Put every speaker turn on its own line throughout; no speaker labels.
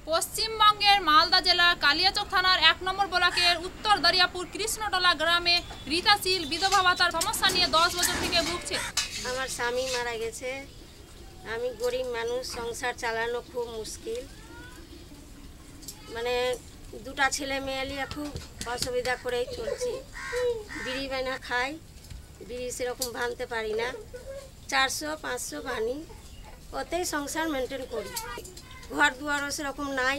পশ্চিমবঙ্গের মালদা জেলার কালিয়াচক থানার ১ নম্বর ব্লকের উত্তর দরিয়াপুর কৃষ্ণটলা গ্রামে রীতাশীল বিধবা ভাতার সমস্যা নিয়ে 10 বছর থেকে ভুগছে।
আমার স্বামী মারা গেছে, আমি গরিব মানুষ, সংসার চালানো খুব মুশকিল। মানে দুটা ছেলে মেয়ে নিয়ে খুব অসুবিধা করেই চলছি। বিড়ি বানা খাই, বিড়ি সেরকম ভাঙতে পারি না, 400-500 বানি, ওতেই সংসার মেনটেন করি। ঘর দুয়ারও সেরকম নাই,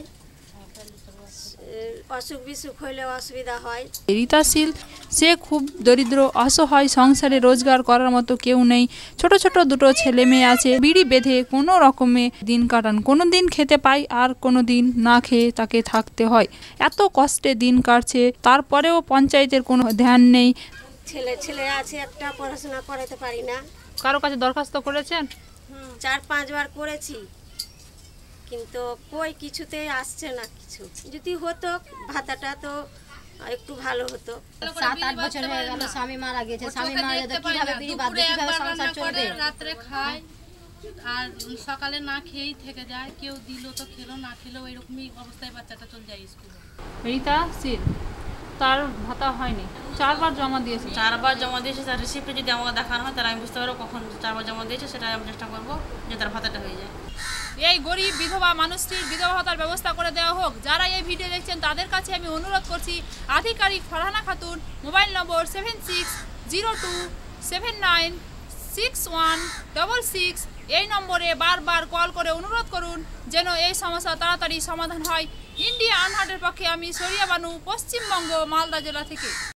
অসুখ বিসুখ হইলে অসুবিধা হয়।
রীতাশীল সে খুব দরিদ্র, অসহায়, সংসারে রোজগার করার মতো কেউ নেই, ছোট ছোট দুটো ছেলে মেয়ে আছে। বিড়ি বেঁধে কোনো রকমে দিন কাটান, কোনো দিন খেতে পাই আর কোনো দিন না খেয়ে তাকে থাকতে হয়। এত কষ্টে দিন কাটছে, তারপরেও পঞ্চায়েতের কোনো ধ্যান নেই।
ছেলে আছে একটা, পড়াশোনা করাতে পারি না।
কারো কাছে দরখাস্ত করেছেন?
4-5 বার করেছি, কিন্তু কই কিছুতে আসছে না কিছু। যদি হতো ভাতাটা তো একটু ভালো হতো।
7-8 বছর হয়ে গেল স্বামী মারা গেছে। স্বামী মারা গেছে কিভাবে বিড়ি বাঁধবে, কিভাবে সংসার চলবে?
রাত্রে খায় আর সকালে না খেয়েই থেকে যায়, কেউ দিল তো খেলো, না খেলেও এরকমই অবস্থায় বাচ্চাটা চলে যায় স্কুলে।
রীতাশীল তার ভাতা হয়নি, 4 বার জমা দিয়েছে।
4 বার জমা দিয়েছে, তার রিসিপ্টে যদি আমাকে দেখানো হয় তাহলে আমি বুঝতে পারবো কখন 4 বার জমা দিয়েছে, সেটা আমি চেষ্টা করবো যে তার ভাতাটা হয়ে যায়।
এই গরিব বিধবা মানুষটির বিধবা ভাতার ব্যবস্থা করে দেওয়া হোক। যারা এই ভিডিও দেখছেন তাদের কাছে আমি অনুরোধ করছি, আধিকারিক ফারহানা খাতুন, মোবাইল নম্বর 7602796166, এই নম্বরে বারবার কল করে অনুরোধ করুন যেন এই সমস্যা তাড়াতাড়ি সমাধান হয়। ইন্ডিয়া আনহার্টের পক্ষে আমি সোরিয়া বানু, পশ্চিমবঙ্গ, মালদা জেলা থেকে।